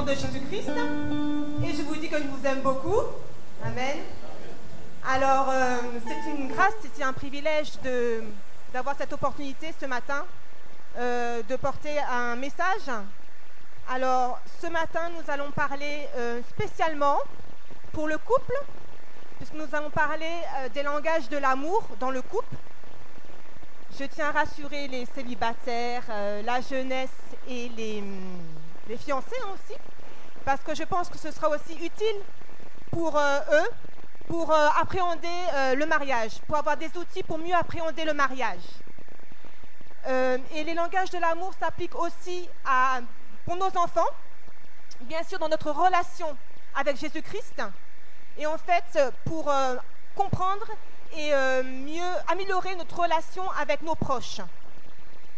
de Jésus-Christ et je vous dis que je vous aime beaucoup. Amen. Alors, c'est une grâce, c'est un privilège d'avoir cette opportunité ce matin de porter un message. Alors, ce matin, nous allons parler spécialement pour le couple, puisque nous allons parler des langages de l'amour dans le couple. Je tiens à rassurer les célibataires, la jeunesse et les fiancés aussi, parce que je pense que ce sera aussi utile pour eux, pour appréhender le mariage, pour avoir des outils pour mieux appréhender le mariage. Et les langages de l'amour s'appliquent aussi pour nos enfants, bien sûr dans notre relation avec Jésus-Christ, et en fait pour comprendre et mieux améliorer notre relation avec nos proches. D'accord ?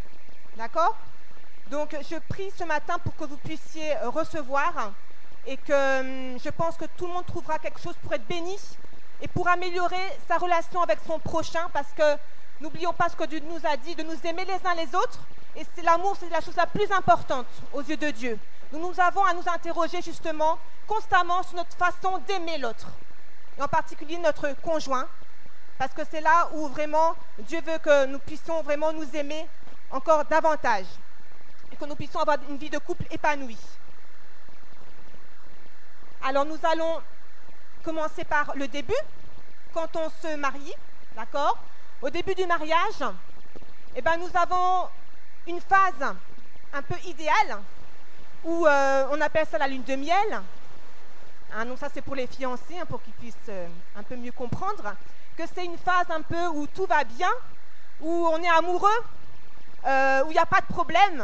Donc je prie ce matin pour que vous puissiez recevoir et que je pense que tout le monde trouvera quelque chose pour être béni et pour améliorer sa relation avec son prochain, parce que n'oublions pas ce que Dieu nous a dit, de nous aimer les uns les autres, et l'amour c'est la chose la plus importante aux yeux de Dieu. Nous avons à nous interroger justement constamment sur notre façon d'aimer l'autre, et en particulier notre conjoint, parce que c'est là où vraiment Dieu veut que nous puissions vraiment nous aimer encore davantage et que nous puissions avoir une vie de couple épanouie. Alors nous allons commencer par le début, quand on se marie, d'accord ? Au début du mariage, eh ben, nous avons une phase un peu idéale où on appelle ça la lune de miel. Hein, donc ça c'est pour les fiancés, hein, pour qu'ils puissent un peu mieux comprendre que c'est une phase un peu où tout va bien, où on est amoureux, où il n'y a pas de problème,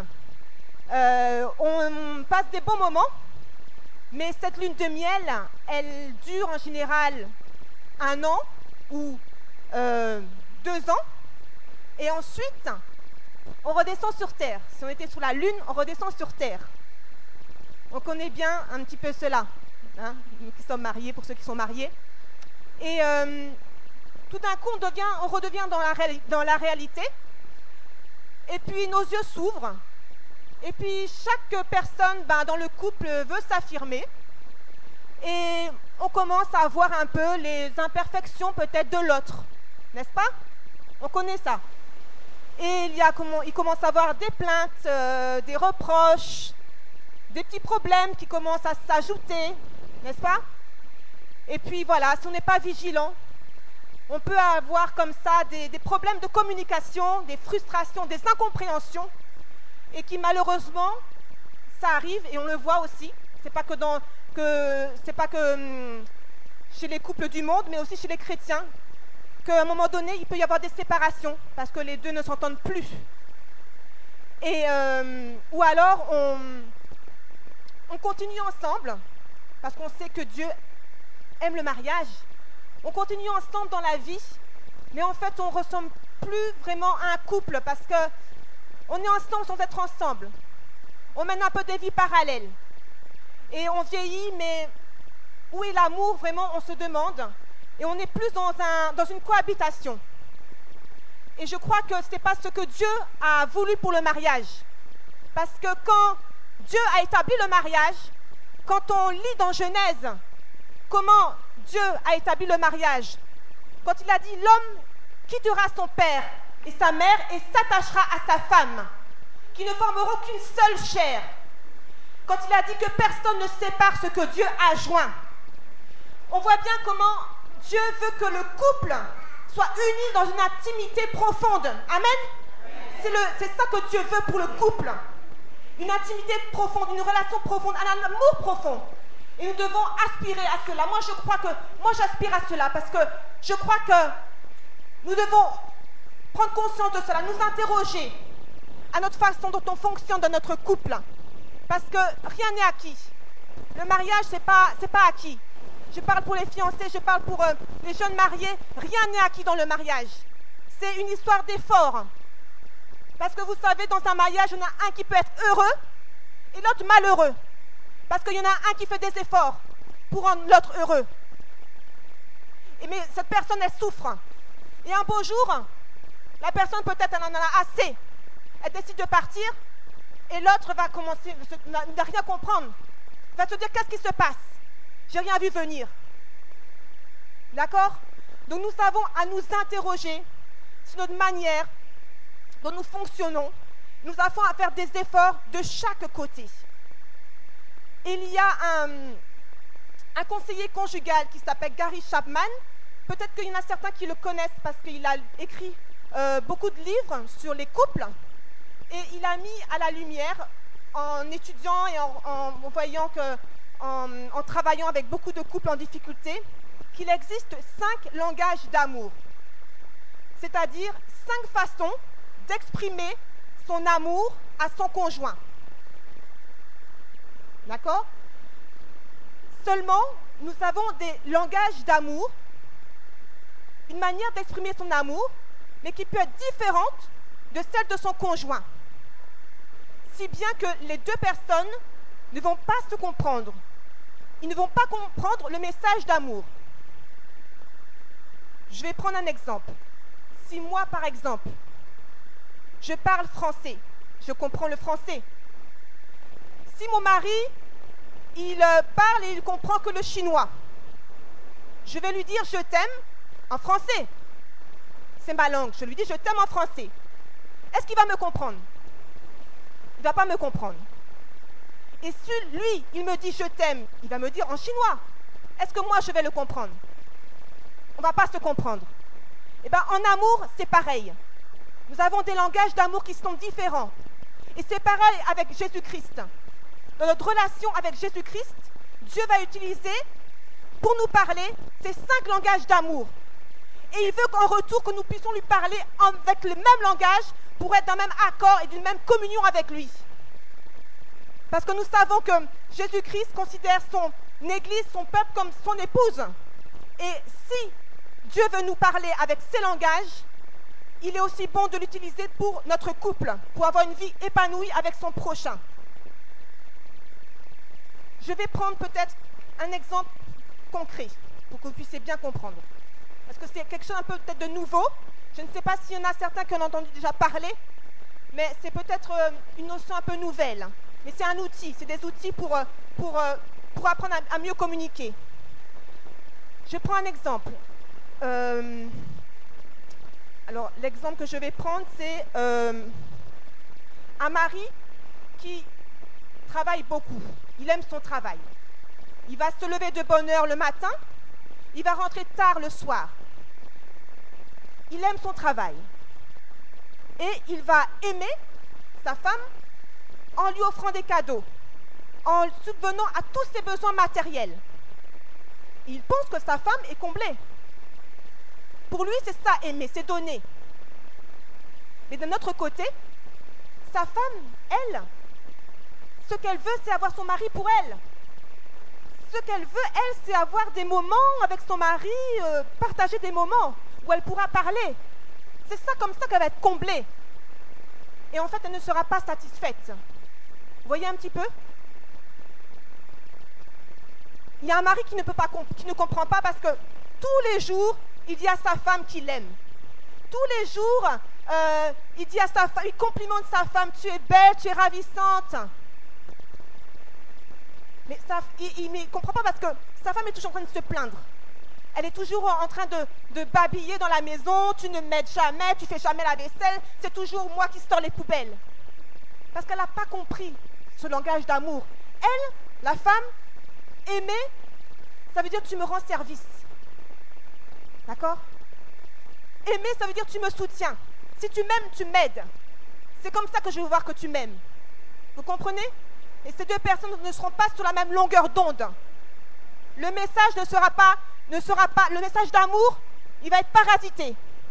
on passe des bons moments, mais cette lune de miel, elle dure en général 1 an ou 2 ans, et ensuite on redescend sur terre. Si on était sur la lune, on redescend sur terre. On connaît bien un petit peu cela, hein, nous qui sommes mariés, pour ceux qui sont mariés. Et tout d'un coup, on redevient dans la réalité, et puis nos yeux s'ouvrent, et puis chaque personne dans le couple veut s'affirmer, et on commence à voir un peu les imperfections peut-être de l'autre, n'est-ce pas? On connaît ça. Et il commence à avoir des plaintes, des reproches, des petits problèmes qui commencent à s'ajouter, n'est-ce pas? Et puis voilà, si on n'est pas vigilant, on peut avoir comme ça des problèmes de communication, des frustrations, des incompréhensions, et qui malheureusement, ça arrive, et on le voit aussi. C'est pas que chez les couples du monde, mais aussi chez les chrétiens, qu'à un moment donné, il peut y avoir des séparations, parce que les deux ne s'entendent plus. Et, ou alors, on continue ensemble, parce qu'on sait que Dieu aime le mariage. On continue ensemble dans la vie, mais en fait, on ne ressemble plus vraiment à un couple, parce qu'on est ensemble sans être ensemble. On mène un peu des vies parallèles. Et on vieillit, mais où est l'amour, vraiment, on se demande. Et on est plus dans une cohabitation. Et je crois que ce n'est pas ce que Dieu a voulu pour le mariage. Parce que quand Dieu a établi le mariage, quand on lit dans Genèse comment Dieu a établi le mariage, quand il a dit « L'homme quittera son père et sa mère et s'attachera à sa femme, qui ne formeront qu'une seule chair. » Quand il a dit que personne ne sépare ce que Dieu a joint, on voit bien comment Dieu veut que le couple soit uni dans une intimité profonde. Amen. C'est ça que Dieu veut pour le couple. Une intimité profonde, une relation profonde, un amour profond. Et nous devons aspirer à cela. Moi, j'aspire à cela parce que je crois que nous devons prendre conscience de cela, nous interroger à notre façon dont on fonctionne dans notre couple. Parce que rien n'est acquis. Le mariage, c'est pas acquis. Je parle pour les fiancés, je parle pour les jeunes mariés. Rien n'est acquis dans le mariage. C'est une histoire d'effort. Parce que vous savez, dans un mariage, il y en a un qui peut être heureux et l'autre malheureux. Parce qu'il y en a un qui fait des efforts pour rendre l'autre heureux. Mais cette personne, elle souffre. Et un beau jour, la personne peut-être elle en a assez. Elle décide de partir et l'autre va commencer à ne rien comprendre. Il va te dire qu'est-ce qui se passe. J'ai rien vu venir. D'accord? Donc nous avons à nous interroger sur notre manière dont nous fonctionnons. Nous avons à faire des efforts de chaque côté. Il y a un conseiller conjugal qui s'appelle Gary Chapman. Peut-être qu'il y en a certains qui le connaissent parce qu'il a écrit beaucoup de livres sur les couples. Et il a mis à la lumière, en étudiant et en voyant que, en travaillant avec beaucoup de couples en difficulté, qu'il existe 5 langages d'amour. C'est-à-dire 5 façons d'exprimer son amour à son conjoint. D'accord? Seulement, nous avons des langages d'amour, une manière d'exprimer son amour, mais qui peut être différente de celle de son conjoint. Si bien que les deux personnes ne vont pas se comprendre. Ils ne vont pas comprendre le message d'amour. Je vais prendre un exemple. Si moi, par exemple, je parle français, je comprends le français. Si mon mari, il parle et il comprend que le chinois, je vais lui dire « je t'aime » en français. C'est ma langue, je lui dis « je t'aime » en français. Est-ce qu'il va me comprendre? Il ne va pas me comprendre. Et si lui, il me dit « je t'aime », il va me dire en chinois. Est-ce que moi, je vais le comprendre? On ne va pas se comprendre. Eh bien, en amour, c'est pareil. Nous avons des langages d'amour qui sont différents. Et c'est pareil avec Jésus-Christ. Dans notre relation avec Jésus-Christ, Dieu va utiliser, pour nous parler, ces 5 langages d'amour. Et il veut qu'en retour, que nous puissions lui parler avec le même langage pour être d'un même accord et d'une même communion avec lui. Parce que nous savons que Jésus-Christ considère son Église, son peuple, comme son épouse. Et si Dieu veut nous parler avec ces langages, il est aussi bon de l'utiliser pour notre couple, pour avoir une vie épanouie avec son prochain. Je vais prendre peut-être un exemple concret pour que vous puissiez bien comprendre. Parce que c'est quelque chose un peu peut-être de nouveau. Je ne sais pas s'il y en a certains qui en ont entendu déjà parler, mais c'est peut-être une notion un peu nouvelle. Mais c'est un outil, c'est des outils pour apprendre à mieux communiquer. Je prends un exemple. Alors, l'exemple que je vais prendre, c'est un mari qui travaille beaucoup. Il aime son travail. Il va se lever de bonne heure le matin. Il va rentrer tard le soir. Il aime son travail. Et il va aimer sa femme en lui offrant des cadeaux, en subvenant à tous ses besoins matériels. Il pense que sa femme est comblée. Pour lui, c'est ça, aimer, c'est donner. Mais de notre côté, sa femme, elle, ce qu'elle veut, c'est avoir son mari pour elle. Ce qu'elle veut, elle, c'est avoir des moments avec son mari, partager des moments où elle pourra parler. C'est ça, comme ça qu'elle va être comblée. Et en fait, elle ne sera pas satisfaite. Vous voyez un petit peu? Il y a un mari qui ne comprend pas parce que tous les jours, il dit à sa femme qu'il l'aime. Tous les jours, il dit à sa femme, il complimente sa femme, tu es belle, tu es ravissante. Mais il ne comprend pas parce que sa femme est toujours en train de se plaindre. Elle est toujours en train de babiller dans la maison, tu ne m'aides jamais, tu ne fais jamais la vaisselle, c'est toujours moi qui sors les poubelles. Parce qu'elle n'a pas compris ce langage d'amour. Elle, la femme, aimer, ça veut dire tu me rends service. D'accord? Aimer, ça veut dire tu me soutiens. Si tu m'aimes, tu m'aides. C'est comme ça que je veux voir que tu m'aimes. Vous comprenez? Et ces deux personnes ne seront pas sur la même longueur d'onde. Le message ne sera pas, le message d'amour, il va être parasité.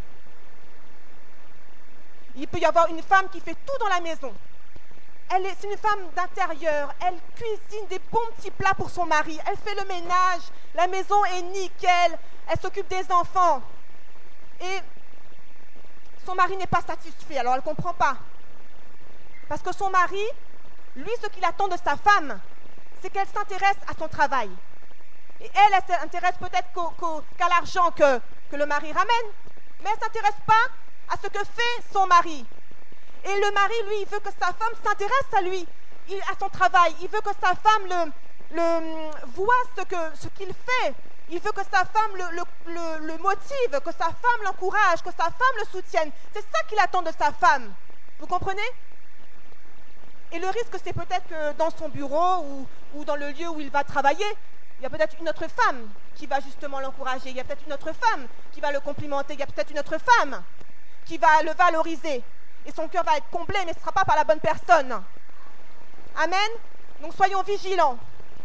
Il peut y avoir une femme qui fait tout dans la maison. C'est une femme d'intérieur, elle cuisine des bons petits plats pour son mari, elle fait le ménage, la maison est nickel, elle s'occupe des enfants. Et son mari n'est pas satisfait, alors elle ne comprend pas. Parce que son mari, lui, ce qu'il attend de sa femme, c'est qu'elle s'intéresse à son travail. Et elle s'intéresse peut-être qu'à l'argent que le mari ramène, mais elle ne s'intéresse pas à ce que fait son mari. Et le mari, lui, il veut que sa femme s'intéresse à lui, à son travail. Il veut que sa femme voit ce qu'il fait. Il veut que sa femme le motive, que sa femme l'encourage, que sa femme le soutienne. C'est ça qu'il attend de sa femme. Vous comprenez? Et le risque, c'est peut-être que dans son bureau ou dans le lieu où il va travailler, il y a peut-être une autre femme qui va justement l'encourager. Il y a peut-être une autre femme qui va le complimenter. Il y a peut-être une autre femme qui va le valoriser. Et son cœur va être comblé, mais ce ne sera pas par la bonne personne. Amen. Donc soyons vigilants.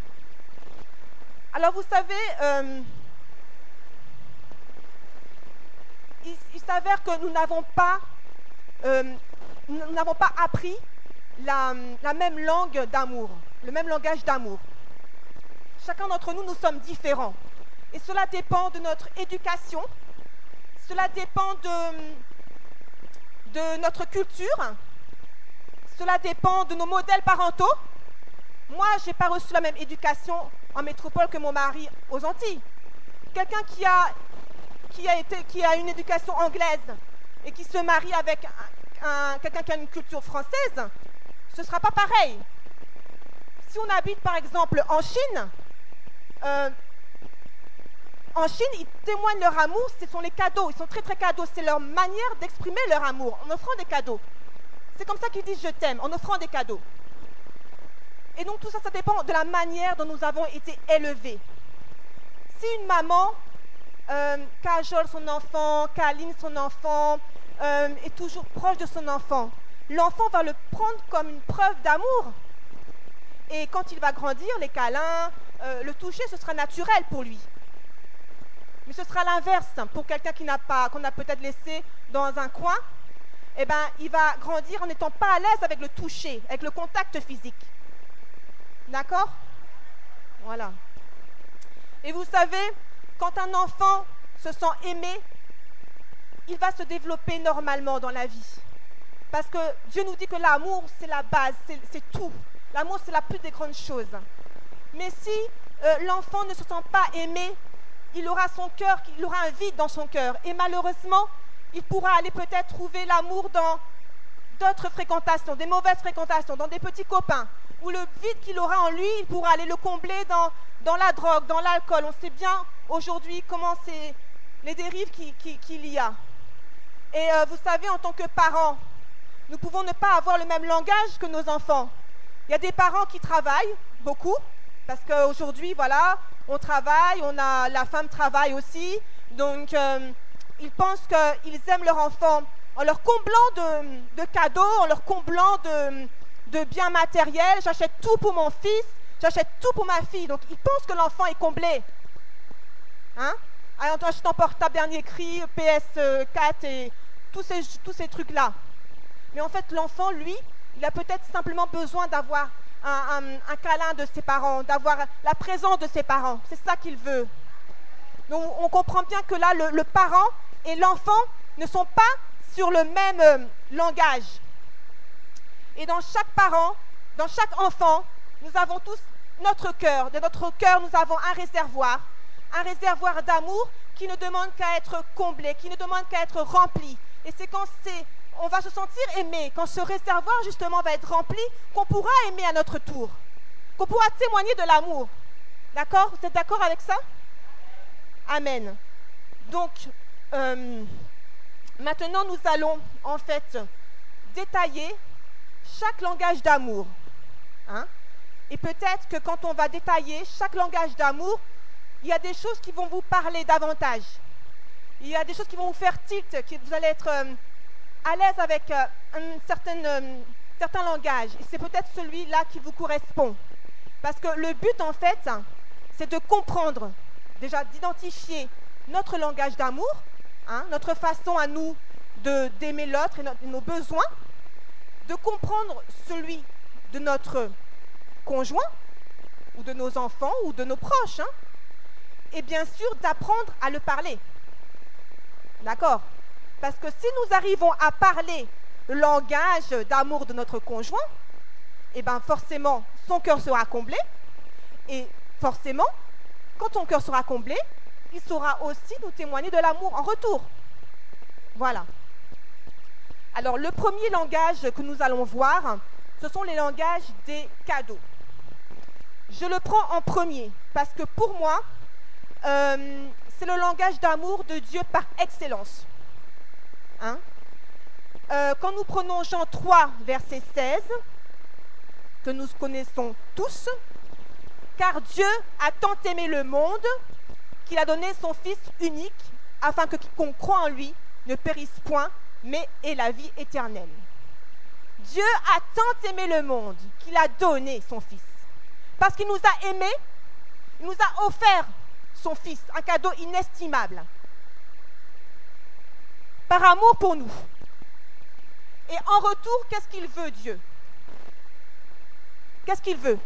Alors vous savez, il s'avère que nous n'avons pas appris la même langue d'amour, le même langage d'amour. Chacun d'entre nous, nous sommes différents. Et cela dépend de notre éducation, cela dépend de notre culture, cela dépend de nos modèles parentaux. Moi, je n'ai pas reçu la même éducation en métropole que mon mari aux Antilles. Quelqu'un qui a une éducation anglaise et qui se marie avec quelqu'un qui a une culture française, ce ne sera pas pareil. Si on habite par exemple en Chine, ils témoignent leur amour, ce sont les cadeaux, ils sont très très cadeaux, c'est leur manière d'exprimer leur amour, en offrant des cadeaux. C'est comme ça qu'ils disent « je t'aime », en offrant des cadeaux. Et donc tout ça, ça dépend de la manière dont nous avons été élevés. Si une maman cajole son enfant, câline son enfant, est toujours proche de son enfant, l'enfant va le prendre comme une preuve d'amour. Et quand il va grandir, les câlins, le toucher, ce sera naturel pour lui. Mais ce sera l'inverse pour quelqu'un qu'on a peut-être laissé dans un coin. Eh ben, il va grandir en n'étant pas à l'aise avec le toucher, avec le contact physique. D'accord? Voilà. Et vous savez, quand un enfant se sent aimé, il va se développer normalement dans la vie. Parce que Dieu nous dit que l'amour, c'est la base, c'est tout. L'amour, c'est la plus des grandes choses. Mais si l'enfant ne se sent pas aimé, il aura son cœur, il aura un vide dans son cœur. Et malheureusement, il pourra aller peut-être trouver l'amour dans d'autres fréquentations, des mauvaises fréquentations, dans des petits copains. Ou le vide qu'il aura en lui, il pourra aller le combler dans la drogue, dans l'alcool. On sait bien aujourd'hui comment c'est les dérives qu'il y a. Et vous savez, en tant que parents, nous pouvons ne pas avoir le même langage que nos enfants. Il y a des parents qui travaillent beaucoup, parce qu'aujourd'hui, voilà, on travaille, la femme travaille aussi. Donc, ils pensent qu'ils aiment leur enfant en leur comblant de cadeaux, en leur comblant de biens matériels. J'achète tout pour mon fils, j'achète tout pour ma fille. Donc, ils pensent que l'enfant est comblé. Hein? En achetant portable dernier cri, PS4 et tous ces trucs-là. Mais en fait, l'enfant, lui, il a peut-être simplement besoin d'avoir un câlin de ses parents, d'avoir la présence de ses parents. C'est ça qu'il veut. Donc, on comprend bien que là, le parent et l'enfant ne sont pas sur le même langage. Et dans chaque parent, dans chaque enfant, nous avons tous notre cœur. De notre cœur, nous avons un réservoir d'amour qui ne demande qu'à être comblé, qui ne demande qu'à être rempli. Et c'est quand on va se sentir aimé, quand ce réservoir justement va être rempli, qu'on pourra aimer à notre tour, qu'on pourra témoigner de l'amour. D'accord? Vous êtes d'accord avec ça? Amen. Donc, maintenant nous allons en fait détailler chaque langage d'amour. Hein? Et peut-être que quand on va détailler chaque langage d'amour, il y a des choses qui vont vous parler davantage. Il y a des choses qui vont vous faire tilt, que vous allez être à l'aise avec un certain langage. Et c'est peut-être celui-là qui vous correspond. Parce que le but, en fait, c'est de comprendre, déjà d'identifier notre langage d'amour, hein, notre façon à nous d'aimer l'autre et nos besoins, de comprendre celui de notre conjoint, ou de nos enfants, ou de nos proches, hein, et bien sûr d'apprendre à le parler. D'accord? Parce que si nous arrivons à parler le langage d'amour de notre conjoint, eh bien forcément, son cœur sera comblé. Et forcément, quand ton cœur sera comblé, il saura aussi nous témoigner de l'amour en retour. Voilà. Alors, le premier langage que nous allons voir, ce sont les langages des cadeaux. Je le prends en premier parce que pour moi, c'est le langage d'amour de Dieu par excellence. Hein? Quand nous prenons Jean 3, verset 16, que nous connaissons tous, « Car Dieu a tant aimé le monde qu'il a donné son Fils unique, afin que quiconque croit en lui ne périsse point, mais ait la vie éternelle. » Dieu a tant aimé le monde qu'il a donné son Fils. Parce qu'il nous a aimés, il nous a offert son Fils, un cadeau inestimable. Par amour pour nous. Et en retour, qu'est-ce qu'il veut, Dieu? Qu'est-ce qu'il veut?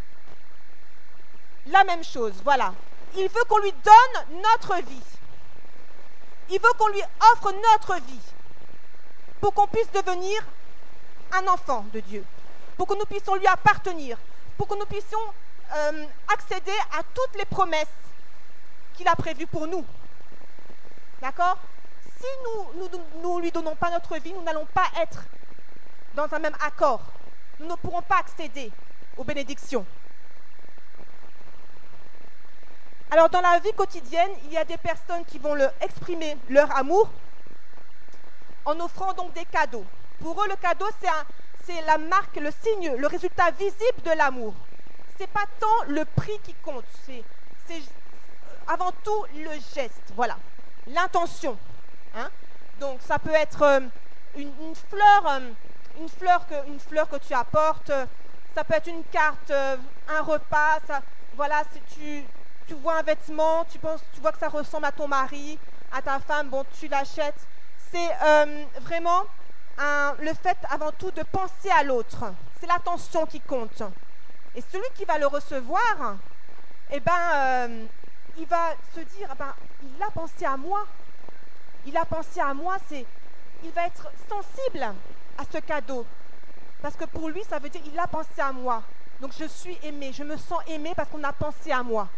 La même chose, voilà. Il veut qu'on lui donne notre vie. Il veut qu'on lui offre notre vie pour qu'on puisse devenir un enfant de Dieu, pour que nous puissions lui appartenir, pour que nous puissions accéder à toutes les promesses qu'il a prévues pour nous. D'accord? Si nous ne lui donnons pas notre vie, nous n'allons pas être dans un même accord. Nous ne pourrons pas accéder aux bénédictions. Alors, dans la vie quotidienne, il y a des personnes qui vont exprimer leur amour en offrant donc des cadeaux. Pour eux, le cadeau, c'est la marque, le signe, le résultat visible de l'amour. Ce n'est pas tant le prix qui compte, c'est avant tout le geste, voilà, l'intention. Hein? Donc, ça peut être une fleur que tu apportes, ça peut être une carte, un repas, voilà, si tu vois un vêtement, tu vois que ça ressemble à ton mari, à ta femme, bon, tu l'achètes. C'est vraiment le fait avant tout de penser à l'autre. C'est l'attention qui compte. Et celui qui va le recevoir, eh ben, il va se dire, eh ben, il a pensé à moi. Il a pensé à moi, il va être sensible à ce cadeau. Parce que pour lui, ça veut dire, il a pensé à moi. Donc je suis aimé, je me sens aimé parce qu'on a pensé à moi.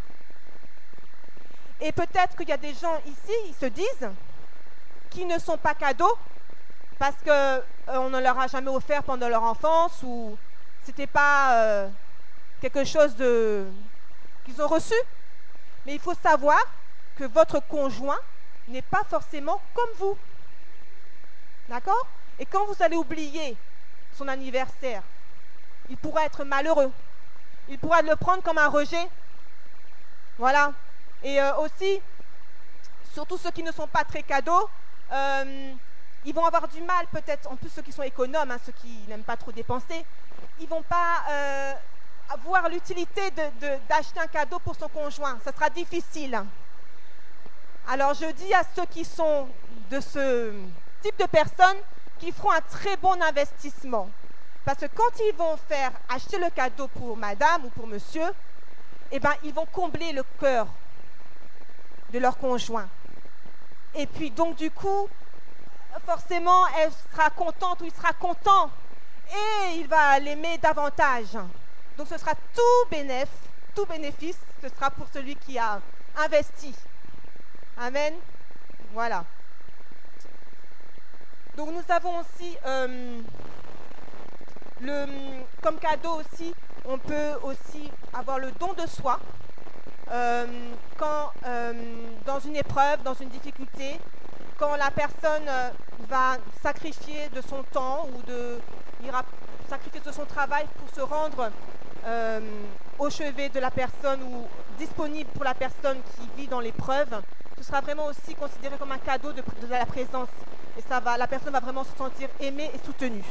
Et peut-être qu'il y a des gens ici, ils se disent, qui ne sont pas cadeaux, parce qu'on ne leur a jamais offert pendant leur enfance, ou c'était pas quelque chose qu'ils ont reçu. Mais il faut savoir que votre conjoint n'est pas forcément comme vous. D'accord? Et quand vous allez oublier son anniversaire, il pourra être malheureux. Il pourra le prendre comme un rejet. Voilà. Et aussi, surtout ceux qui ne sont pas très cadeaux, ils vont avoir du mal peut-être, en plus ceux qui sont économes, hein, ceux qui n'aiment pas trop dépenser, ils ne vont pas avoir l'utilité d'acheter un cadeau pour son conjoint. Ça sera difficile. Alors je dis à ceux qui sont de ce type de personnes qu'ils feront un très bon investissement. Parce que quand ils vont acheter le cadeau pour madame ou pour monsieur, eh ben, ils vont combler le cœur de leur conjoint. Et puis donc du coup, forcément, elle sera contente ou il sera content et il va l'aimer davantage. Donc ce sera tout bénéfice, ce sera pour celui qui a investi. Amen. Voilà. Donc nous avons aussi, comme cadeau aussi, on peut aussi avoir le don de soi. Quand dans une épreuve, dans une difficulté, quand la personne va sacrifier de son temps ou ira sacrifier de son travail pour se rendre au chevet de la personne ou disponible pour la personne qui vit dans l'épreuve, ce sera vraiment aussi considéré comme un cadeau de la présence. Et la personne va vraiment se sentir aimée et soutenue.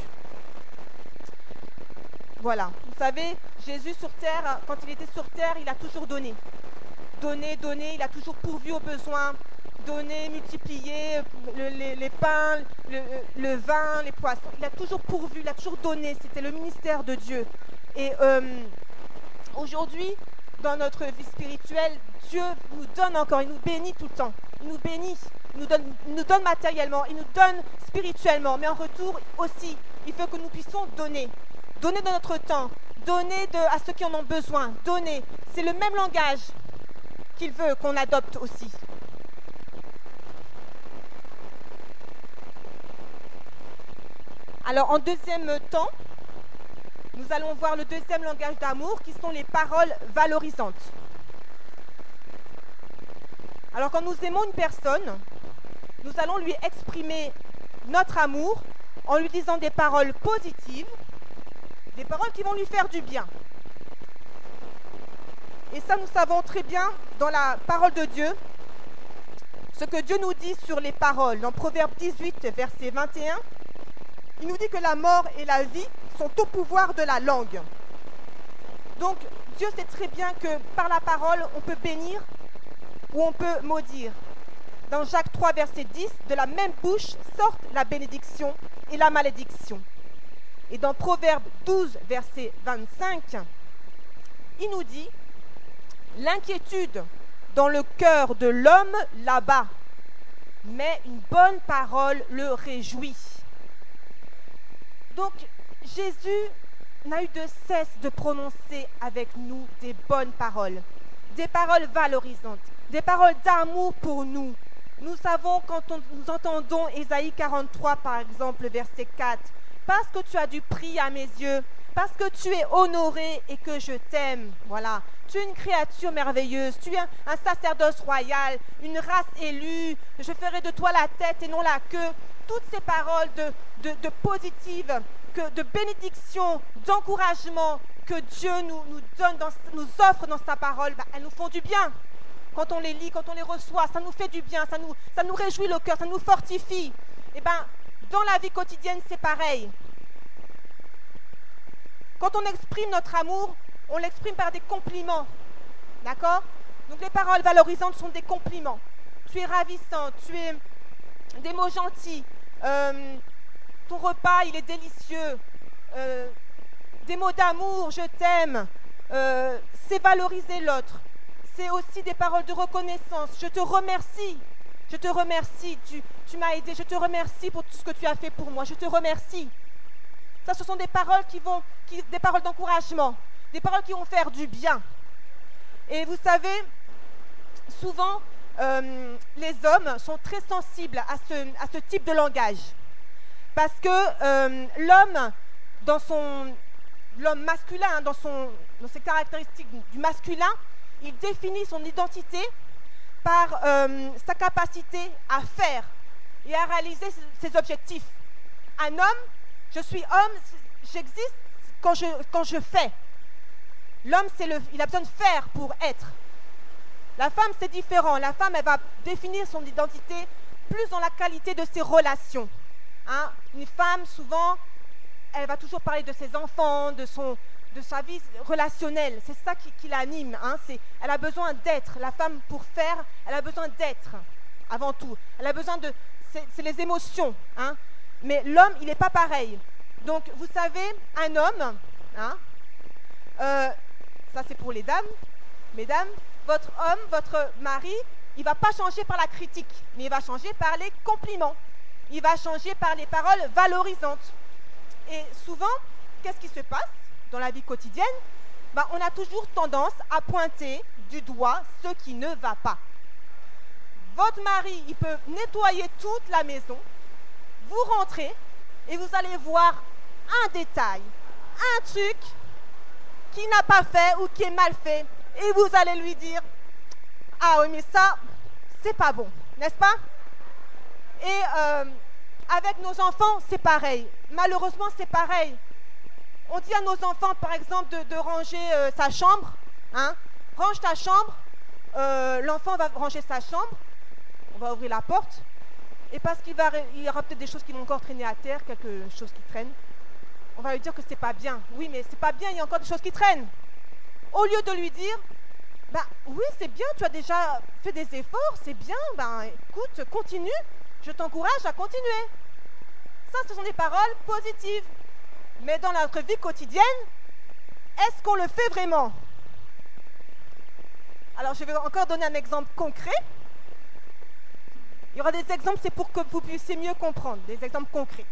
Voilà. Vous savez, Jésus sur terre, quand il était sur terre, il a toujours donné. Donné, il a toujours pourvu aux besoins. Donné, multiplié, les pains, le vin, les poissons. Il a toujours pourvu, il a toujours donné. C'était le ministère de Dieu. Et aujourd'hui, dans notre vie spirituelle, Dieu nous donne encore, il nous bénit tout le temps. Il nous bénit, il nous donne matériellement, il nous donne spirituellement. Mais en retour aussi, il veut que nous puissions donner. Donner de notre temps, donner à ceux qui en ont besoin, donner. C'est le même langage qu'il veut qu'on adopte aussi. Alors en deuxième temps, nous allons voir le deuxième langage d'amour qui sont les paroles valorisantes. Alors quand nous aimons une personne, nous allons lui exprimer notre amour en lui disant des paroles positives, des paroles qui vont lui faire du bien. Et ça, nous savons très bien dans la parole de Dieu, ce que Dieu nous dit sur les paroles. Dans Proverbe 18, verset 21, il nous dit que la mort et la vie sont au pouvoir de la langue. Donc, Dieu sait très bien que par la parole, on peut bénir ou on peut maudire. Dans Jacques 3, verset 10, de la même bouche sortent la bénédiction et la malédiction. Et dans Proverbe 12, verset 25, il nous dit « L'inquiétude dans le cœur de l'homme l'abat, mais une bonne parole le réjouit. » Donc, Jésus n'a eu de cesse de prononcer avec nous des bonnes paroles, des paroles valorisantes, des paroles d'amour pour nous. Nous savons quand nous entendons Ésaïe 43, par exemple, verset 4, « Parce que tu as du prix à mes yeux, parce que tu es honoré et que je t'aime. » Voilà. Tu es une créature merveilleuse, tu es un sacerdoce royal, une race élue, je ferai de toi la tête et non la queue. Toutes ces paroles de positives, de bénédiction, d'encouragement que Dieu nous donne, nous offre dans sa parole, elles nous font du bien. Quand on les lit, quand on les reçoit, ça nous fait du bien, ça nous réjouit le cœur, ça nous fortifie. Et dans la vie quotidienne, c'est pareil. Quand on exprime notre amour, on l'exprime par des compliments. D'accord? Donc les paroles valorisantes sont des compliments. Tu es ravissante, tu es des mots gentils, ton repas, il est délicieux, des mots d'amour, je t'aime, c'est valoriser l'autre. C'est aussi des paroles de reconnaissance. Je te remercie, tu m'as aidé, je te remercie pour tout ce que tu as fait pour moi, je te remercie. Ça, ce sont des paroles des paroles d'encouragement, des paroles qui vont faire du bien. Et vous savez, souvent, les hommes sont très sensibles à ce type de langage. Parce que l'homme masculin, dans ses caractéristiques du masculin, il définit son identité par sa capacité à faire et à réaliser ses objectifs. Un homme, je suis homme, j'existe quand je fais. L'homme, il a besoin de faire pour être. La femme, c'est différent. La femme, elle va définir son identité plus dans la qualité de ses relations. Hein? Une femme, souvent, elle va toujours parler de ses enfants, de sa vie relationnelle. C'est ça qui l'anime. Hein? Elle a besoin d'être. La femme, pour faire, elle a besoin d'être, avant tout. Elle a besoin de... C'est les émotions. Hein? Mais l'homme, il n'est pas pareil. Donc, vous savez, un homme, hein, ça c'est pour les dames, mesdames, votre homme, votre mari, il ne va pas changer par la critique, mais il va changer par les compliments. Il va changer par les paroles valorisantes. Et souvent, qu'est-ce qui se passe dans la vie quotidienne? On a toujours tendance à pointer du doigt ce qui ne va pas. Votre mari, il peut nettoyer toute la maison, vous rentrez et vous allez voir un détail, un truc qui n'a pas fait ou qui est mal fait, et vous allez lui dire « Ah oui, mais ça, c'est pas bon, n'est-ce pas ?» Et avec nos enfants, c'est pareil. Malheureusement, c'est pareil. On dit à nos enfants, par exemple, de ranger sa chambre. Hein? Range ta chambre. L'enfant va ranger sa chambre. On va ouvrir la porte. Et parce qu'il y aura peut-être des choses qui vont encore traîner à terre, quelque chose qui traîne, on va lui dire que c'est pas bien. Oui, mais c'est pas bien, il y a encore des choses qui traînent. Au lieu de lui dire, oui, c'est bien, tu as déjà fait des efforts, c'est bien, écoute, continue, je t'encourage à continuer. Ça, ce sont des paroles positives. Mais dans notre vie quotidienne, est-ce qu'on le fait vraiment? Alors, je vais encore donner un exemple concret. Il y aura des exemples, c'est pour que vous puissiez mieux comprendre, des exemples concrets.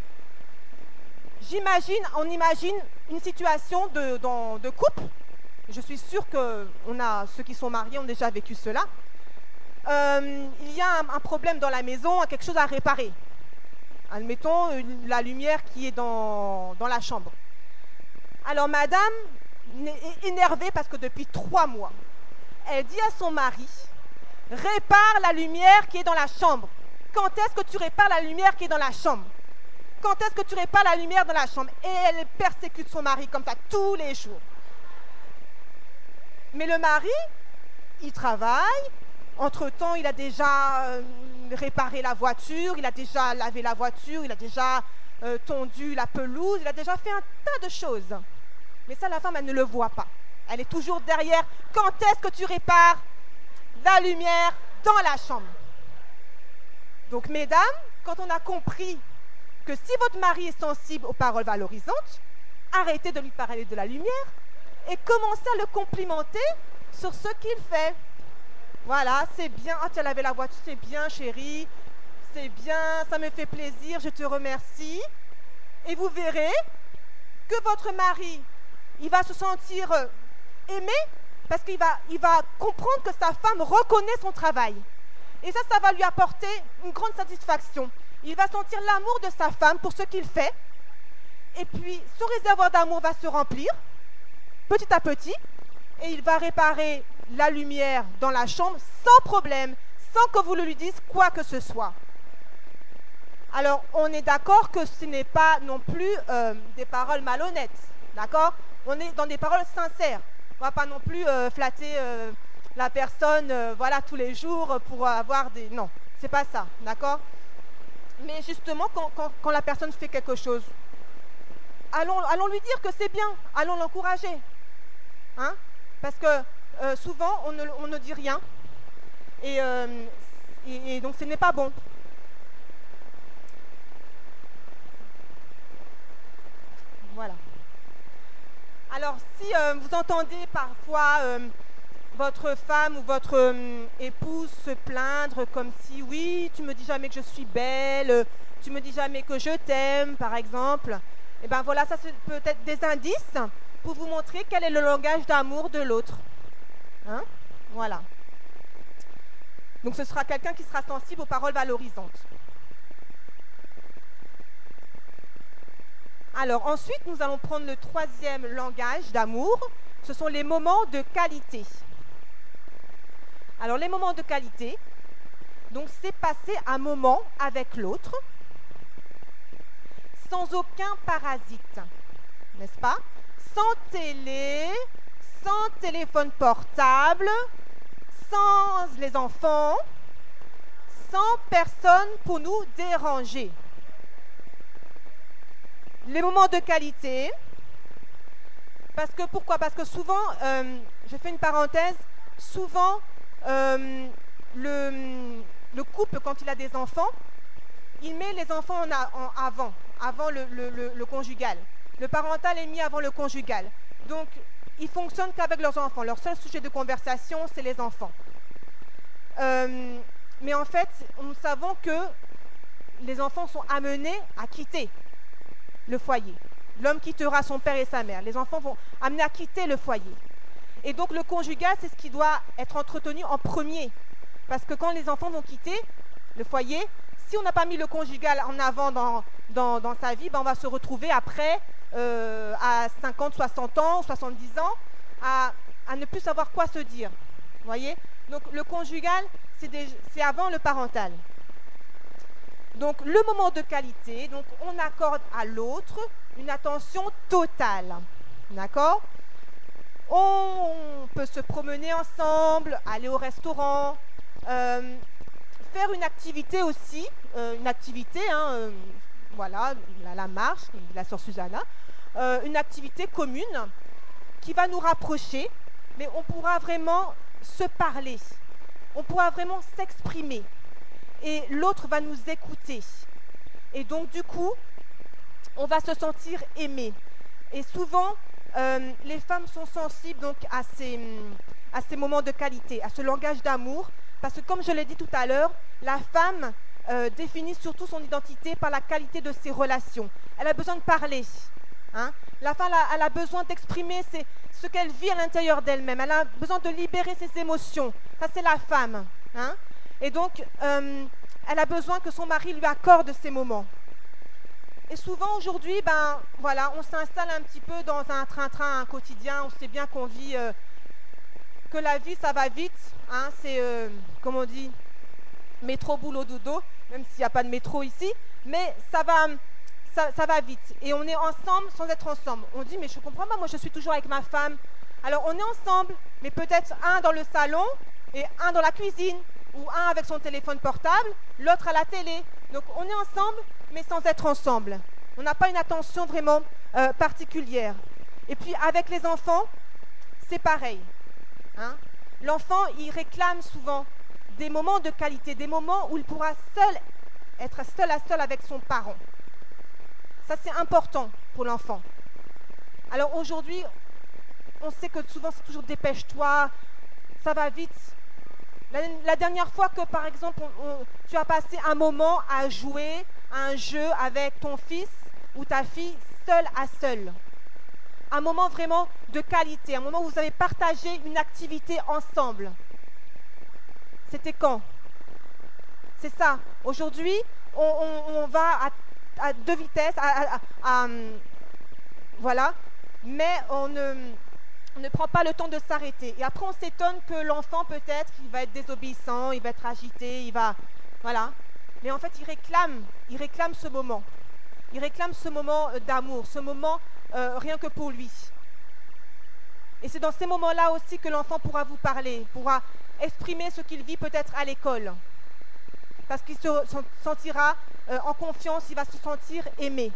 On imagine une situation de couple. Je suis sûre que ceux qui sont mariés ont déjà vécu cela. Il y a un problème dans la maison, quelque chose à réparer. Admettons la lumière qui est dans la chambre. Alors madame est énervée parce que depuis 3 mois, elle dit à son mari, répare la lumière qui est dans la chambre. Quand est-ce que tu répares la lumière qui est dans la chambre? Quand est-ce que tu répares la lumière dans la chambre? Et elle persécute son mari comme ça tous les jours. Mais le mari, il travaille. Entre-temps, il a déjà réparé la voiture, il a déjà lavé la voiture, il a déjà tondu la pelouse, il a déjà fait un tas de choses. Mais ça, la femme, elle ne le voit pas. Elle est toujours derrière. Quand est-ce que tu répares la lumière dans la chambre? Donc, mesdames, quand on a compris que si votre mari est sensible aux paroles valorisantes, arrêtez de lui parler de la lumière et commencez à le complimenter sur ce qu'il fait. Voilà, c'est bien. Ah, tu as lavé la voiture, c'est bien, chérie. C'est bien, ça me fait plaisir, je te remercie. Et vous verrez que votre mari, il va se sentir aimé parce qu'il va comprendre que sa femme reconnaît son travail. Et ça va lui apporter une grande satisfaction. Il va sentir l'amour de sa femme pour ce qu'il fait. Et puis, ce réservoir d'amour va se remplir petit à petit. Et il va réparer la lumière dans la chambre sans problème, sans que vous lui disiez quoi que ce soit. Alors, on est d'accord que ce n'est pas non plus des paroles malhonnêtes. D'accord? On est dans des paroles sincères. On ne va pas non plus flatter la personne voilà, tous les jours pour avoir des... Non, c'est pas ça. D'accord? Mais justement, quand la personne fait quelque chose, allons lui dire que c'est bien. Allons l'encourager. Hein? Parce que souvent, on ne dit rien. Et donc, ce n'est pas bon. Voilà. Alors, si vous entendez parfois votre femme ou votre épouse se plaindre comme si, oui, tu me dis jamais que je suis belle, tu me dis jamais que je t'aime, par exemple, et bien voilà, ça c'est peut-être des indices pour vous montrer quel est le langage d'amour de l'autre. Hein? Voilà. Donc, ce sera quelqu'un qui sera sensible aux paroles valorisantes. Alors, ensuite, nous allons prendre le 3e langage d'amour. Ce sont les moments de qualité. Alors, les moments de qualité, donc c'est passer un moment avec l'autre sans aucun parasite, n'est-ce pas? Sans télé, sans téléphone portable, sans les enfants, sans personne pour nous déranger. Les moments de qualité, parce que pourquoi? Parce que souvent, je fais une parenthèse, souvent le couple, quand il a des enfants, il met les enfants avant le conjugal. Le parental est mis avant le conjugal. Donc, ils fonctionnent qu'avec leurs enfants. Leur seul sujet de conversation, c'est les enfants. Mais en fait, nous savons que les enfants sont amenés à quitter le foyer. L'homme quittera son père et sa mère. Les enfants vont amener à quitter le foyer. Et donc le conjugal, c'est ce qui doit être entretenu en premier. Parce que quand les enfants vont quitter le foyer, si on n'a pas mis le conjugal en avant dans sa vie, ben on va se retrouver après, à 50, 60 ans, 70 ans, à ne plus savoir quoi se dire. Vous voyez? Donc le conjugal, c'est avant le parental. Donc, le moment de qualité, donc on accorde à l'autre une attention totale. D'accord? On peut se promener ensemble, aller au restaurant, faire une activité aussi, voilà, la marche, la sœur Susanna, une activité commune qui va nous rapprocher, mais on pourra vraiment se parler, on pourra vraiment s'exprimer. Et l'autre va nous écouter. Et donc, du coup, on va se sentir aimé. Et souvent, les femmes sont sensibles donc, à ces moments de qualité, à ce langage d'amour. Parce que, comme je l'ai dit tout à l'heure, la femme définit surtout son identité par la qualité de ses relations. Elle a besoin de parler. Hein? La femme, elle a besoin d'exprimer ce qu'elle vit à l'intérieur d'elle-même. Elle a besoin de libérer ses émotions. Ça, c'est la femme. Hein? Et donc, elle a besoin que son mari lui accorde ces moments. Et souvent aujourd'hui, ben voilà, on s'installe un petit peu dans un train-train, un quotidien. On sait bien qu'on vit, que la vie, ça va vite. Hein, c'est, comme on dit, métro, boulot, dodo, même s'il n'y a pas de métro ici. Mais ça va vite. Et on est ensemble sans être ensemble. On dit, mais je ne comprends pas, moi je suis toujours avec ma femme. Alors on est ensemble, mais peut-être un dans le salon et un dans la cuisine, ou un avec son téléphone portable, l'autre à la télé. Donc on est ensemble, mais sans être ensemble. On n'a pas une attention vraiment particulière. Et puis avec les enfants, c'est pareil. Hein? L'enfant, il réclame souvent des moments de qualité, des moments où il pourra être seul à seul avec son parent. Ça, c'est important pour l'enfant. Alors aujourd'hui, on sait que souvent, c'est toujours dépêche-toi, ça va vite. La dernière fois que, par exemple, tu as passé un moment à jouer à un jeu avec ton fils ou ta fille, seul à seul. Un moment vraiment de qualité, un moment où vous avez partagé une activité ensemble. C'était quand? C'est ça. Aujourd'hui, on va à deux vitesses, voilà, mais on ne prend pas le temps de s'arrêter. Et après, on s'étonne que l'enfant, peut-être, il va être désobéissant, il va être agité, il va... Voilà. Mais en fait, il réclame ce moment. Il réclame ce moment d'amour, ce moment rien que pour lui. Et c'est dans ces moments-là aussi que l'enfant pourra vous parler, pourra exprimer ce qu'il vit peut-être à l'école. Parce qu'il se sentira en confiance, il va se sentir aimé.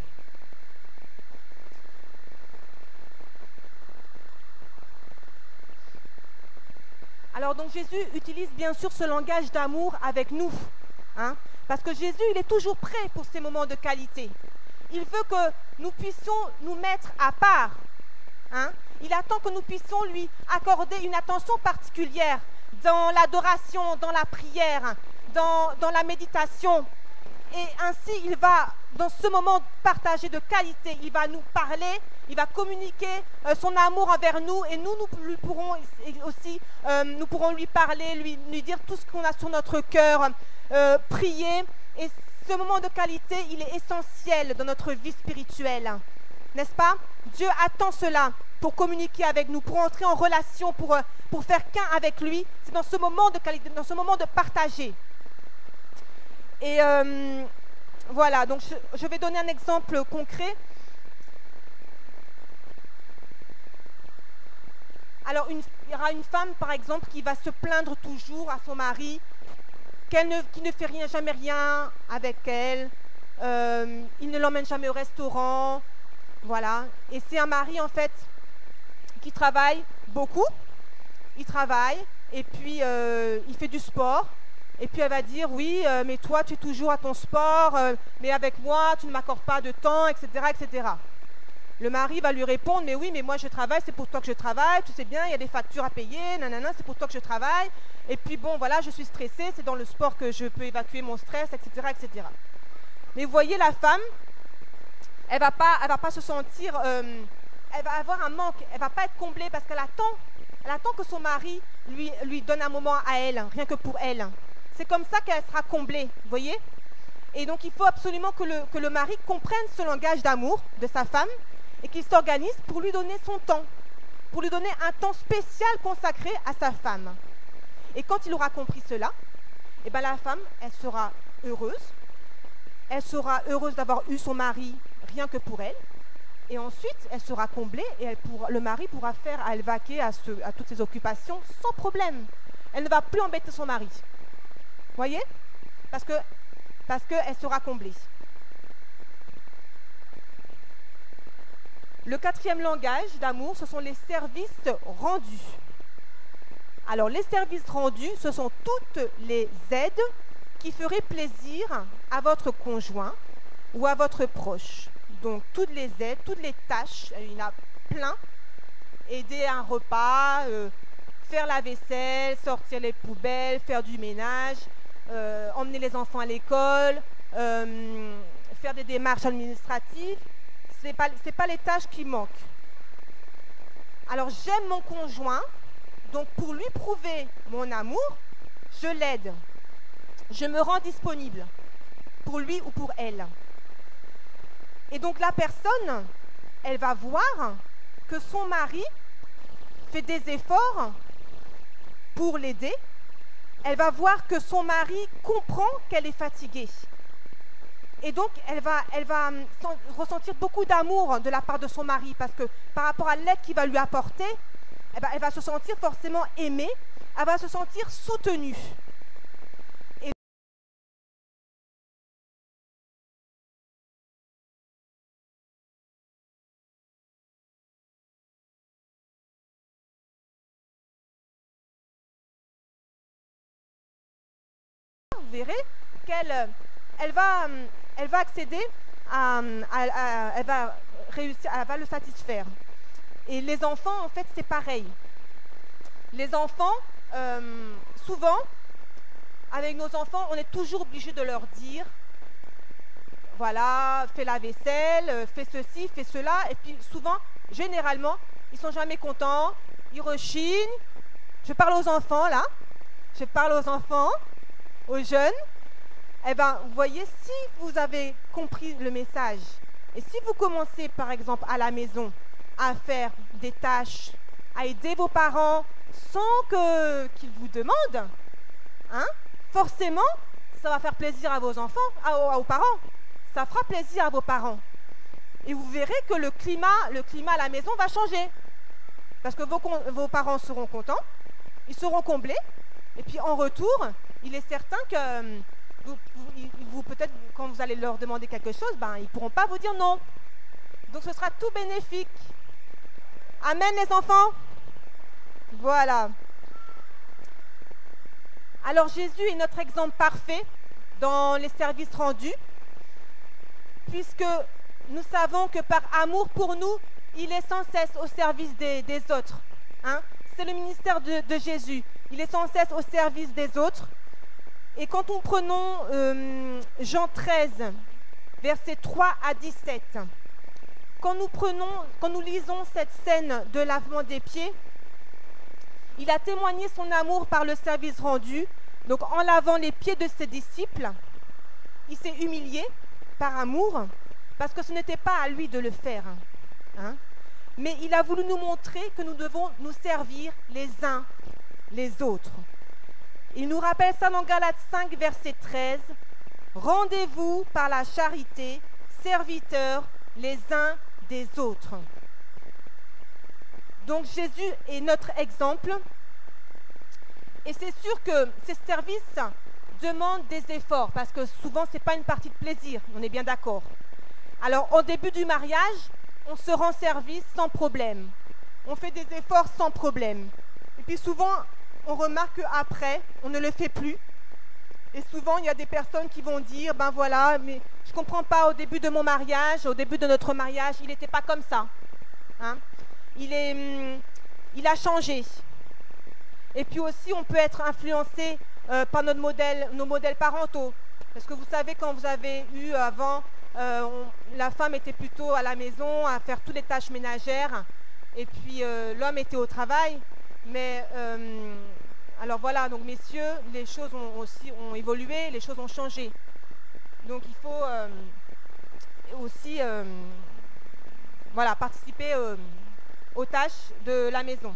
Alors donc Jésus utilise bien sûr ce langage d'amour avec nous. Hein, parce que Jésus, il est toujours prêt pour ces moments de qualité. Il veut que nous puissions nous mettre à part. Hein. Il attend que nous puissions lui accorder une attention particulière dans l'adoration, dans la prière, dans la méditation. Et ainsi, il va, dans ce moment partagé de qualité, il va nous parler, il va communiquer son amour envers nous et nous pourrons aussi nous pourrons lui parler, lui dire tout ce qu'on a sur notre cœur, prier. Et ce moment de qualité, il est essentiel dans notre vie spirituelle. N'est-ce pas? Dieu attend cela pour communiquer avec nous, pour entrer en relation, pour faire qu'un avec lui. C'est dans ce moment de qualité, dans ce moment de partager. Et voilà, donc je vais donner un exemple concret. Alors, il y aura une femme, par exemple, qui va se plaindre toujours à son mari, qui ne fait jamais rien avec elle, il ne l'emmène jamais au restaurant, voilà. Et c'est un mari, en fait, qui travaille beaucoup, il travaille, et puis il fait du sport, et puis elle va dire, oui, mais toi, tu es toujours à ton sport, mais avec moi, tu ne m'accordes pas de temps, etc., etc. Le mari va lui répondre, mais oui, mais moi je travaille, c'est pour toi que je travaille, tu sais bien, il y a des factures à payer, nanana, c'est pour toi que je travaille. Et puis bon, voilà, je suis stressée, c'est dans le sport que je peux évacuer mon stress, etc., etc. Mais vous voyez, la femme, elle va pas se sentir, elle va avoir un manque, elle va pas être comblée parce qu'elle attend que son mari lui donne un moment à elle, rien que pour elle. C'est comme ça qu'elle sera comblée, vous voyez. Et donc il faut absolument que le mari comprenne ce langage d'amour de sa femme, et qu'il s'organise pour lui donner son temps, pour lui donner un temps spécial consacré à sa femme. Et quand il aura compris cela, eh ben la femme, elle sera heureuse d'avoir eu son mari rien que pour elle, et ensuite elle sera comblée, et le mari pourra elle vaquer à toutes ses occupations sans problème. Elle ne va plus embêter son mari. Vous voyez? Parce qu'elle sera comblée. Le quatrième langage d'amour, ce sont les services rendus. Alors, les services rendus, ce sont toutes les aides qui feraient plaisir à votre conjoint ou à votre proche. Donc, toutes les aides, toutes les tâches, il y en a plein. Aider à un repas, faire la vaisselle, sortir les poubelles, faire du ménage, emmener les enfants à l'école, faire des démarches administratives. Ce n'est pas les tâches qui manquent. Alors, j'aime mon conjoint, donc pour lui prouver mon amour, je l'aide. Je me rends disponible pour lui ou pour elle. Et donc la personne, elle va voir que son mari fait des efforts pour l'aider. Elle va voir que son mari comprend qu'elle est fatiguée. Et donc, elle va ressentir beaucoup d'amour de la part de son mari parce que par rapport à l'aide qu'il va lui apporter, eh ben, elle va se sentir forcément aimée, elle va se sentir soutenue. Et vous verrez qu'elle elle va accéder elle va réussir, elle va le satisfaire. Et les enfants, en fait, c'est pareil. Les enfants, souvent, avec nos enfants, on est toujours obligé de leur dire, voilà, fais la vaisselle, fais ceci, fais cela. Et puis souvent, généralement, ils ne sont jamais contents, ils rechignent. Je parle aux enfants, là. Je parle aux enfants, aux jeunes. Eh bien, vous voyez, si vous avez compris le message, et si vous commencez, par exemple, à la maison, à faire des tâches, à aider vos parents sans qu'ils vous demandent, hein, forcément, ça va faire plaisir à vos enfants, à vos parents. Ça fera plaisir à vos parents. Et vous verrez que le climat à la maison va changer. Parce que vos parents seront contents, ils seront comblés, et puis en retour, il est certain que peut-être quand vous allez leur demander quelque chose, ben, ils ne pourront pas vous dire non. Donc ce sera tout bénéfique. Amen les enfants. Voilà. Alors Jésus est notre exemple parfait dans les services rendus, puisque nous savons que par amour pour nous, il est sans cesse au service des autres. Hein? C'est le ministère de Jésus. Il est sans cesse au service des autres. Et quand nous prenons Jean 13, versets 3 à 17, quand nous lisons cette scène de lavement des pieds, il a témoigné son amour par le service rendu. Donc en lavant les pieds de ses disciples, il s'est humilié par amour, parce que ce n'était pas à lui de le faire. Hein? Mais il a voulu nous montrer que nous devons nous servir les uns les autres. Il nous rappelle ça dans Galates 5, verset 13. « Rendez-vous par la charité, serviteurs les uns des autres. » Donc Jésus est notre exemple. Et c'est sûr que ces services demandent des efforts, parce que souvent, ce n'est pas une partie de plaisir, on est bien d'accord. Alors, au début du mariage, on se rend service sans problème. On fait des efforts sans problème. Et puis souvent, on remarque qu'après, on ne le fait plus. Et souvent, il y a des personnes qui vont dire, ben voilà, mais je ne comprends pas, au début de mon mariage, au début de notre mariage, il n'était pas comme ça. Hein? Il a changé. Et puis aussi, on peut être influencé par nos modèles parentaux. Parce que vous savez, quand vous avez eu avant, la femme était plutôt à la maison à faire toutes les tâches ménagères, et puis l'homme était au travail. Mais alors voilà, donc messieurs, les choses ont évolué, les choses ont changé. Donc il faut aussi voilà, participer aux tâches de la maison.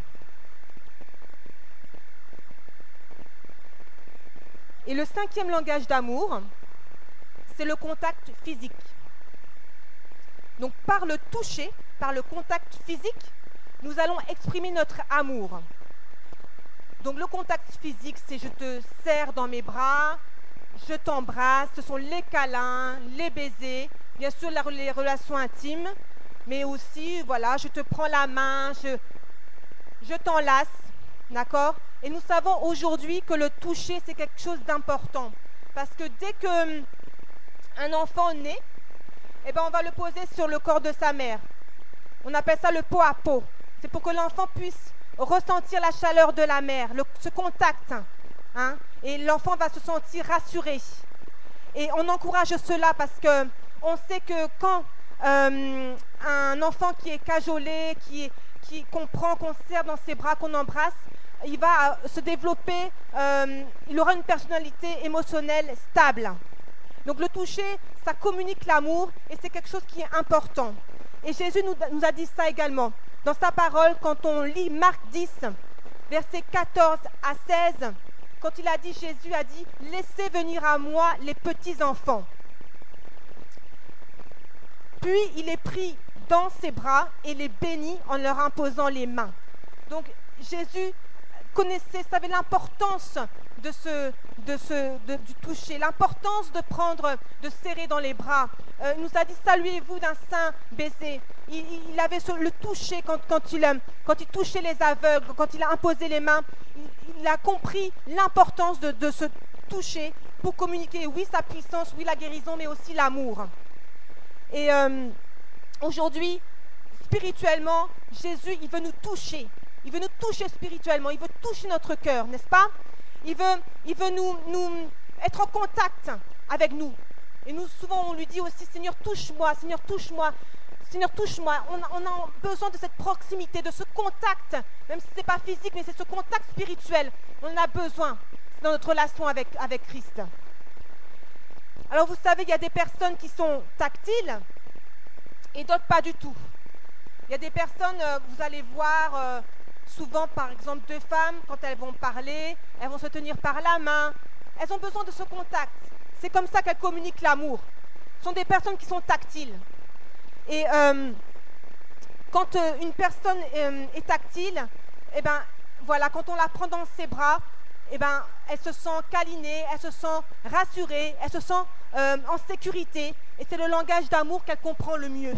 Et le 5e langage d'amour, c'est le contact physique. Donc par le toucher, par le contact physique, nous allons exprimer notre amour. Donc le contact physique, c'est je te serre dans mes bras, je t'embrasse, ce sont les câlins, les baisers, bien sûr les relations intimes, mais aussi, voilà, je te prends la main, je t'enlace, d'accord? Et nous savons aujourd'hui que le toucher, c'est quelque chose d'important. Parce que dès qu'un enfant naît, eh ben, on va le poser sur le corps de sa mère. On appelle ça le peau à peau. C'est pour que l'enfant puisse ressentir la chaleur de la mère, ce contact. Hein, et l'enfant va se sentir rassuré. Et on encourage cela parce qu'on sait que quand un enfant qui est cajolé, qui comprend, qu'on serre dans ses bras, qu'on embrasse, il va se développer, il aura une personnalité émotionnelle stable. Donc le toucher, ça communique l'amour et c'est quelque chose qui est important. Et Jésus nous a dit ça également. Dans sa parole, quand on lit Marc 10, versets 14 à 16, quand Jésus a dit « Laissez venir à moi les petits enfants ». Puis il les prit dans ses bras et les bénit en leur imposant les mains. Donc Jésus savait l'importance du toucher, l'importance de serrer dans les bras. Il nous a dit « Saluez-vous d'un saint baiser ». Il avait le toucher quand il touchait les aveugles, quand il a imposé les mains. Il a compris l'importance de se toucher pour communiquer, oui, sa puissance, oui, la guérison, mais aussi l'amour. Et aujourd'hui, spirituellement, Jésus, il veut nous toucher. Il veut nous toucher spirituellement. Il veut toucher notre cœur, n'est-ce pas? Il veut nous être en contact avec nous. Et nous, souvent, on lui dit aussi, Seigneur, touche-moi, Seigneur, touche-moi. Seigneur, touche-moi. On a besoin de cette proximité, de ce contact, même si ce n'est pas physique, mais c'est ce contact spirituel. On en a besoin dans notre relation avec Christ. Alors, vous savez, il y a des personnes qui sont tactiles et d'autres pas du tout. Il y a des personnes, vous allez voir souvent, par exemple, deux femmes, quand elles vont parler, elles vont se tenir par la main. Elles ont besoin de ce contact. C'est comme ça qu'elles communiquent l'amour. Ce sont des personnes qui sont tactiles. Et quand une personne est tactile, eh ben, voilà, quand on la prend dans ses bras, eh ben, elle se sent câlinée, elle se sent rassurée, elle se sent en sécurité. Et c'est le langage d'amour qu'elle comprend le mieux.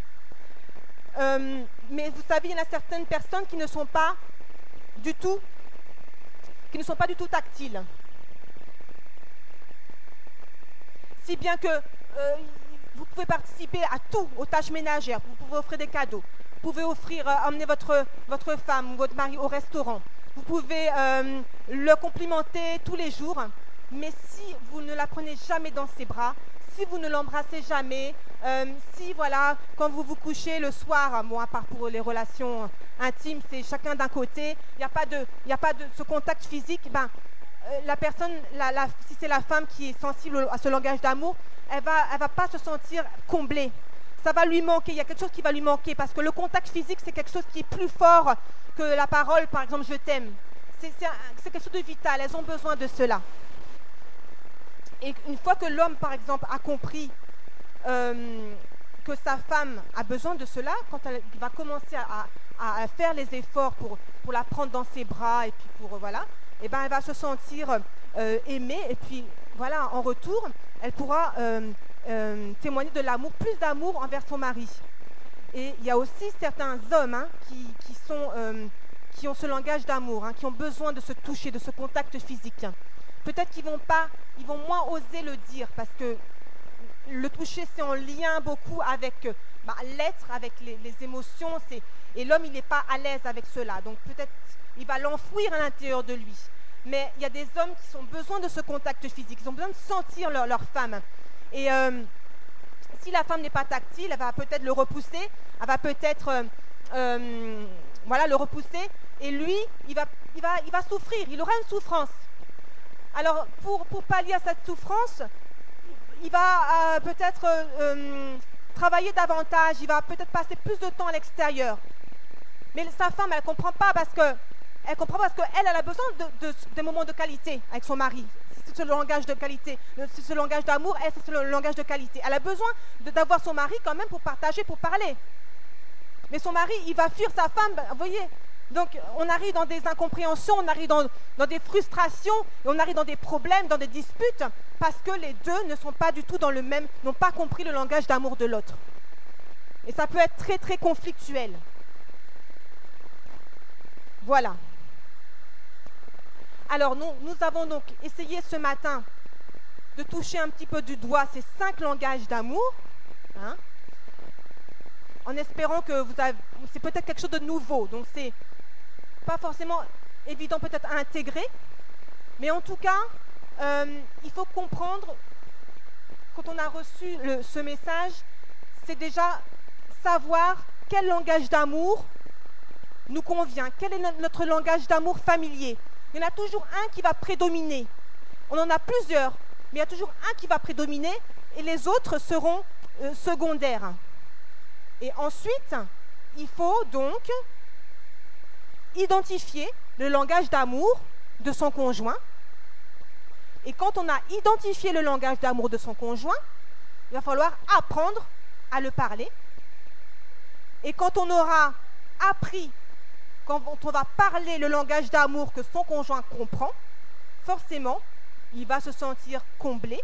Mais vous savez, il y en a certaines personnes qui ne sont pas du tout tactiles. Si bien que vous pouvez participer à tout, aux tâches ménagères, vous pouvez offrir des cadeaux, vous pouvez emmener votre femme ou votre mari au restaurant, vous pouvez le complimenter tous les jours, mais si vous ne la prenez jamais dans ses bras, si vous ne l'embrassez jamais, si voilà, quand vous vous couchez le soir, bon, à part pour les relations intimes, c'est chacun d'un côté, il n'y a pas de ce contact physique, ben, la personne, si c'est la femme qui est sensible à ce langage d'amour, elle va pas se sentir comblée. Ça va lui manquer, il y a quelque chose qui va lui manquer, parce que le contact physique, c'est quelque chose qui est plus fort que la parole, par exemple, je t'aime. C'est quelque chose de vital, elles ont besoin de cela. Et une fois que l'homme, par exemple, a compris que sa femme a besoin de cela, quand elle va commencer à faire les efforts pour la prendre dans ses bras, et puis voilà, et ben elle va se sentir aimée, et puis voilà, en retour, elle pourra témoigner de l'amour, plus d'amour envers son mari. Et il y a aussi certains hommes hein, qui ont ce langage d'amour, hein, qui ont besoin de se toucher, de ce contact physique. Peut-être qu'ils vont moins oser le dire, parce que le toucher, c'est en lien beaucoup avec l'être, avec les émotions, et l'homme, il n'est pas à l'aise avec cela. Donc peut-être il va l'enfouir à l'intérieur de lui. Mais il y a des hommes qui ont besoin de ce contact physique, ils ont besoin de sentir leur femme. Et si la femme n'est pas tactile, elle va peut-être le repousser, elle va peut-être le repousser, et lui, il va souffrir, il aura une souffrance. Alors, pour pallier à cette souffrance, il va peut-être travailler davantage, il va peut-être passer plus de temps à l'extérieur. Mais sa femme, elle ne comprend pas parce qu'elle a besoin de moments de qualité avec son mari. C'est ce langage de qualité, c'est ce langage d'amour, c'est le langage de qualité. Elle a besoin d'avoir son mari quand même pour partager, pour parler. Mais son mari, il va fuir sa femme, vous voyez. Donc, on arrive dans des incompréhensions, on arrive dans des frustrations, et on arrive dans des problèmes, dans des disputes, parce que les deux ne sont pas du tout dans le même, n'ont pas compris le langage d'amour de l'autre. Et ça peut être très, très conflictuel. Voilà. Alors, nous avons donc essayé ce matin de toucher un petit peu du doigt ces 5 langages d'amour, hein, en espérant que c'est peut-être quelque chose de nouveau. Donc, c'est pas forcément évident peut-être à intégrer, mais en tout cas, il faut comprendre, quand on a reçu ce message, c'est déjà savoir quel langage d'amour nous convient, quel est notre langage d'amour familier. Il y en a toujours un qui va prédominer. On en a plusieurs, mais il y a toujours un qui va prédominer et les autres seront secondaires. Et ensuite, il faut donc identifier le langage d'amour de son conjoint. Et quand on a identifié le langage d'amour de son conjoint, il va falloir apprendre à le parler. Et quand on aura appris, quand on va parler le langage d'amour que son conjoint comprend, forcément, il va se sentir comblé.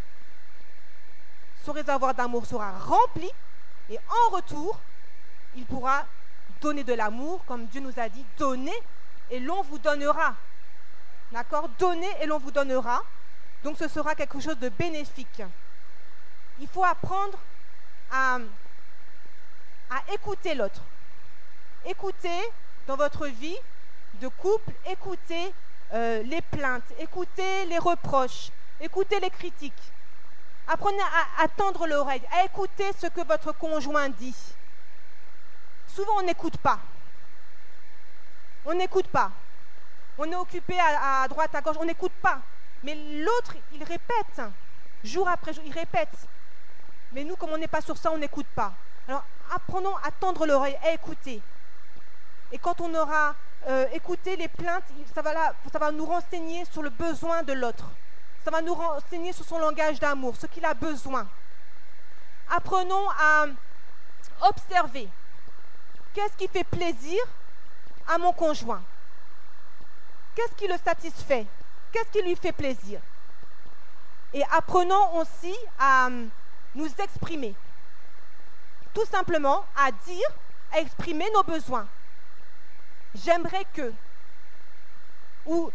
Son réservoir d'amour sera rempli et en retour, il pourra donner de l'amour, comme Dieu nous a dit, donnez et l'on vous donnera. D'accord? Donnez et l'on vous donnera. Donc ce sera quelque chose de bénéfique. Il faut apprendre à écouter l'autre. Écoutez dans votre vie de couple, écoutez les plaintes, écoutez les reproches, écoutez les critiques. Apprenez à tendre l'oreille, à écouter ce que votre conjoint dit. Souvent, on n'écoute pas. On n'écoute pas. On est occupé à droite, à gauche, on n'écoute pas. Mais l'autre, il répète, jour après jour, il répète. Mais nous, comme on n'est pas sur ça, on n'écoute pas. Alors, apprenons à tendre l'oreille, à écouter. Et quand on aura écouté les plaintes, ça va nous renseigner sur le besoin de l'autre. Ça va nous renseigner sur son langage d'amour, ce qu'il a besoin. Apprenons à observer. Qu'est-ce qui fait plaisir à mon conjoint? Qu'est-ce qui le satisfait? Qu'est-ce qui lui fait plaisir? Et apprenons aussi à nous exprimer. Tout simplement à dire, à exprimer nos besoins. J'aimerais que. Ou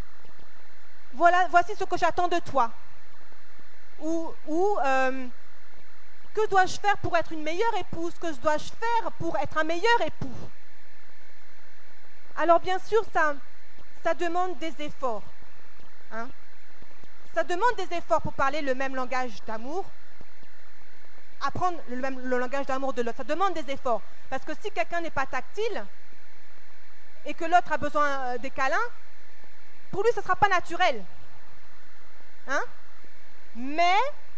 voici ce que j'attends de toi. Ou que dois-je faire pour être une meilleure épouse? Que dois-je faire pour être un meilleur époux? Alors bien sûr, ça demande des efforts. Hein? Ça demande des efforts pour parler le même langage d'amour. Apprendre le langage d'amour de l'autre, ça demande des efforts. Parce que si quelqu'un n'est pas tactile et que l'autre a besoin des câlins, pour lui, ce ne sera pas naturel. Hein? Mais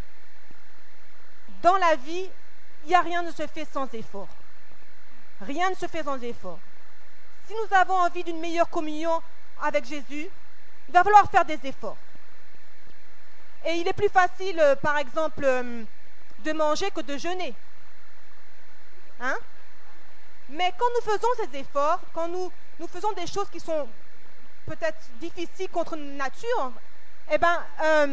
dans la vie, rien ne se fait sans effort. Rien ne se fait sans effort. Si nous avons envie d'une meilleure communion avec Jésus, il va falloir faire des efforts. Et il est plus facile, par exemple, de manger que de jeûner. Hein? Mais quand nous faisons ces efforts, quand nous faisons des choses qui sont peut-être difficiles contre notre nature, eh ben,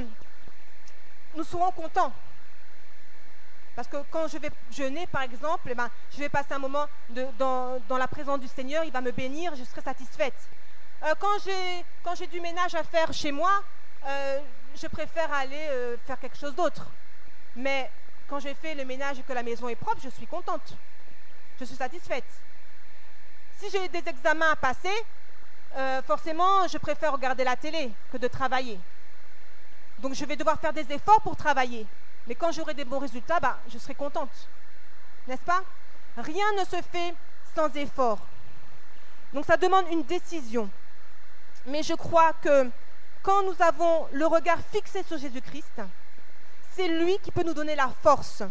nous serons contents. Parce que quand je vais jeûner, par exemple, eh ben, je vais passer un moment dans la présence du Seigneur, il va me bénir, je serai satisfaite. Quand j'ai du ménage à faire chez moi, je préfère aller faire quelque chose d'autre. Mais quand j'ai fait le ménage et que la maison est propre, je suis contente. Je suis satisfaite. Si j'ai des examens à passer, forcément, je préfère regarder la télé que de travailler. Donc, je vais devoir faire des efforts pour travailler. Mais quand j'aurai des bons résultats, je serai contente. N'est-ce pas? Rien ne se fait sans effort. Donc, ça demande une décision. Mais je crois que quand nous avons le regard fixé sur Jésus-Christ, c'est lui qui peut nous donner la force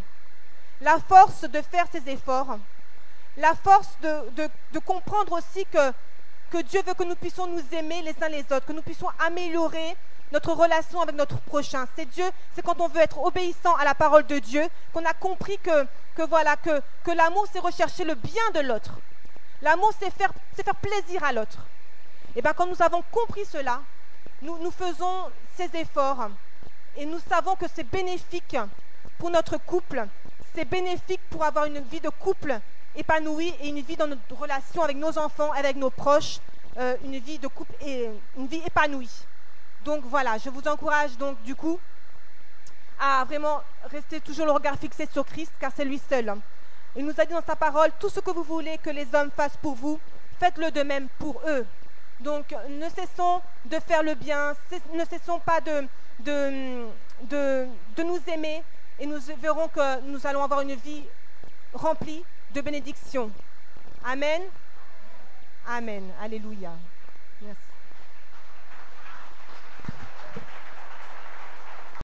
de faire ces efforts, la force de comprendre aussi que Dieu veut que nous puissions nous aimer les uns les autres, que nous puissions améliorer notre relation avec notre prochain. C'est quand on veut être obéissant à la parole de Dieu, qu'on a compris que l'amour, c'est rechercher le bien de l'autre. L'amour, c'est faire plaisir à l'autre. Et bien, quand nous avons compris cela, nous faisons ces efforts et nous savons que c'est bénéfique pour notre couple, c'est bénéfique pour avoir une vie de couple épanouie et une vie dans notre relation avec nos enfants, avec nos proches, une vie de couple et une vie épanouie. Donc voilà, je vous encourage donc du coup à vraiment rester toujours le regard fixé sur Christ, car c'est lui seul. Il nous a dit dans sa parole, tout ce que vous voulez que les hommes fassent pour vous, faites-le de même pour eux. Donc ne cessons de faire le bien, ne cessons pas de nous aimer, et nous verrons que nous allons avoir une vie remplie de bénédictions. Amen. Amen. Alléluia. Merci.